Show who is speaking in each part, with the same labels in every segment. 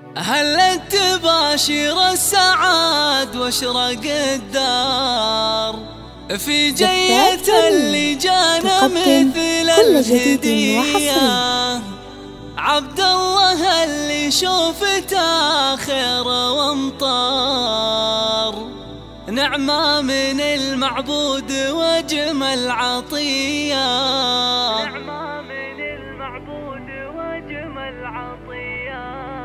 Speaker 1: هلت تباشر السعاد واشرق الدار في جية اللي جانا مثل الهدية. عبد الله اللي شوفته خير وامطار، نعمة من المعبود وجمل عطية. نعمة من المعبود وجمل عطية.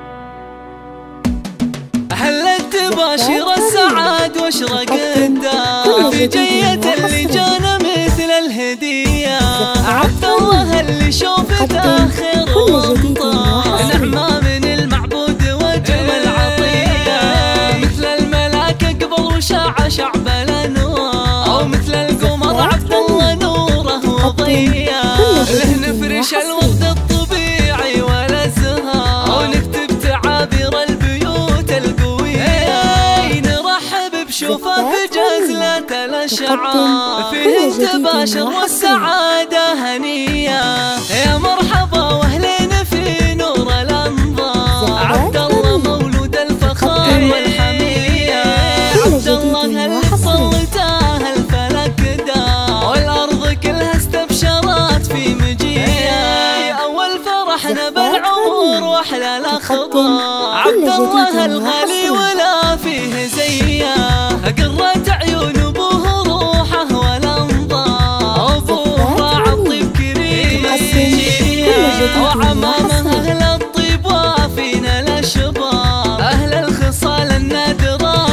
Speaker 1: هلت تباشر السعاد واشرق الدار في جية اللي جانا مثل الهدية. عبد الله اللي شوفته خير وامطار، نعمة من المعبود وجمل عطية. مثل الملاك قبل وشاع شعب الانوار، او مثل القمر عبد الله نوره وضيا. له نفرش الورد الطبيعي والازهار، او نكتب تعابير البيوت القوية. نرحب بشوفه في جزلة الاشعار، فيه تباشر والسعادة هنية. يا مرحبا واهلين في نور الانظار، عبد الله مولود الفخار والحمية. عبد الله اللي صلته الفلك دار، والارض كلها استبشرت في مجيئه. اول فرحنا بالعمر واحلى الاخبار، عبد الله الغالي ولا فيه زيه. قرت عيون ابوه روحه والانظار، ابوه راعى الطيب كريم السجيه. وعمامه اهل الطيب وافين الاشبار، اهل الخصال النادره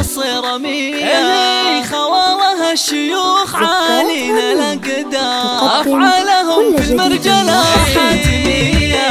Speaker 1: الصراميه. خواله الشيوخ عالين الاقدار، افعالهم في المرجله حاتميه.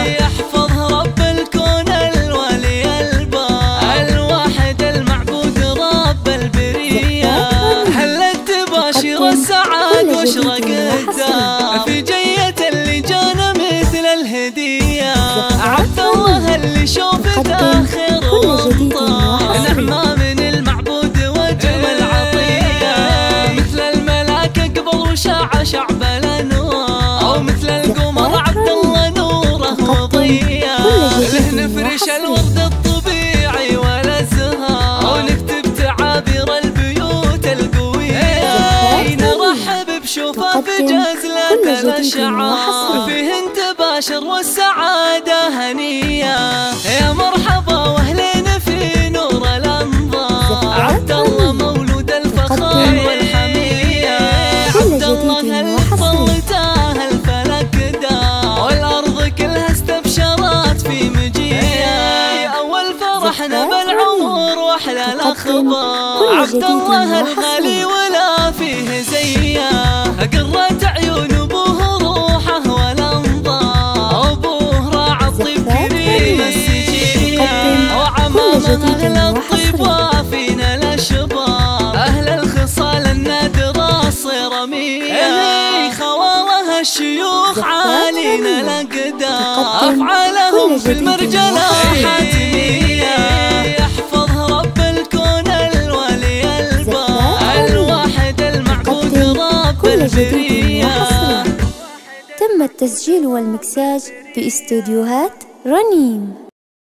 Speaker 1: يحفظ رب الكون الولي البار، الواحد المعبود رب البريه. هلت تباشر السعاد واشرق الدار في جية اللي جانا مثل الهدية. عبد الله اللي شوفته خير وامطار، نعمة من المعبود وجمل عطية. مثل الملاك قبل وشاع شعب الانوار، او مثل القمر عبد الله نوره وضيا. له نفرش الورد الطبيعي والازهار، او نكتب تعابير البيوت القوية. نرحب بشوفه في جزلة الاشعار، فيه تباشر والسعادة هنية. يا مرحبا واهلين في نور الانظار، عبد الله مولود الفخار والحمية. عبد الله اللي صلته الفلك دار، والارض كلها استبشرت في مجيئه. اول فرحنا بالعمر واحلى الاخبار، عبد الله الغالي ولا فيه زيه. قرت عيون ابوه روحه والانظار، ابوه راعى الطيب كريم السجيه. وعمامه اهل الطيب وافين الاشبار، اهل الخصال النادره الصراميه. خواله الشيوخ عالين الاقدار، افعالهم في المرجله حاتميه. يحفظ رب الكون الولي البار، الواحد المعبود رب البريه.
Speaker 2: تم التسجيل والمكساج في استوديوهات رنيم.